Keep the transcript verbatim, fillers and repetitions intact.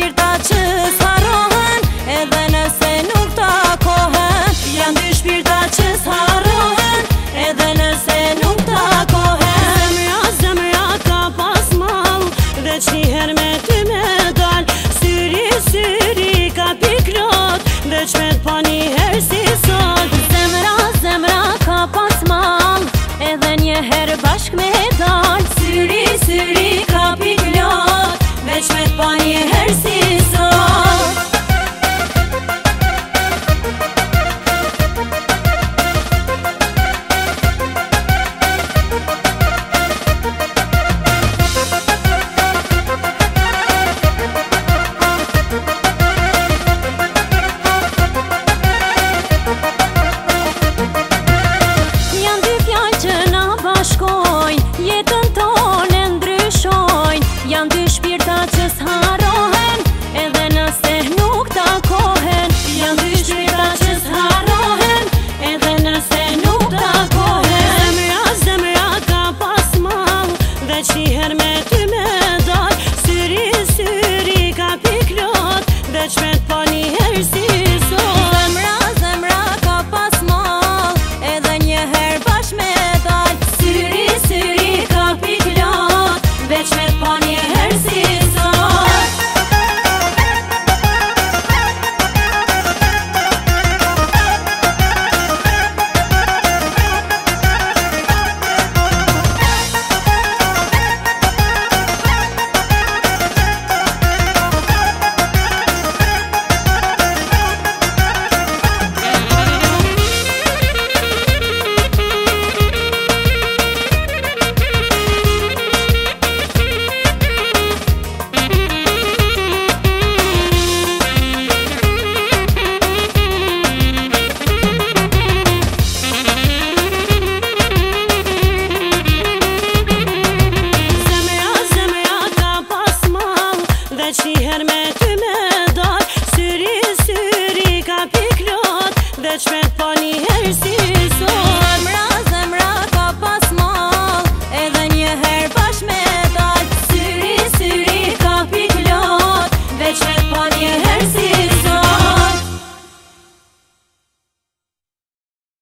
shpirta që s'harrohen, edhe nëse nuk takohen. Janë dy shpirta që s'harrohen, edhe nëse nuk takohen. Zemra, zemra ka pas mall, veç njëherë me ty me dal. Syri, syri ka piklot, veç me t'pa njëherë si sot. Zemra, zemra ka pas mall, edhe njëherë bashk me dal. Syri, syri ka piklot, veç me t'pa njëherë si sot. Jetën tonë ndryshojnë, janë dy shpirta që s'harrohen, edhe nëse nuk takohen. Janë dy shpirta që s'harrohen, edhe nëse nuk takohen. Zemra, zemra ka pas mall, veç njëherë me ty me dal. Syri, syri ka piklot, veç me t'pa njëherë si sot. Zemra, zemra ka pas mall, edhe njëherë bashk me dal. Syri, syri ka piklot, veç me t'pa njëherë si sot. Njëherë me ty me dal, syri, syri ka piklot, veç me t'pa njëherë si sot. Zemra, zemra ka pas mall, edhe njëherë bashk me dal. Syri, syri ka piklot, veç me t'pa njëherë si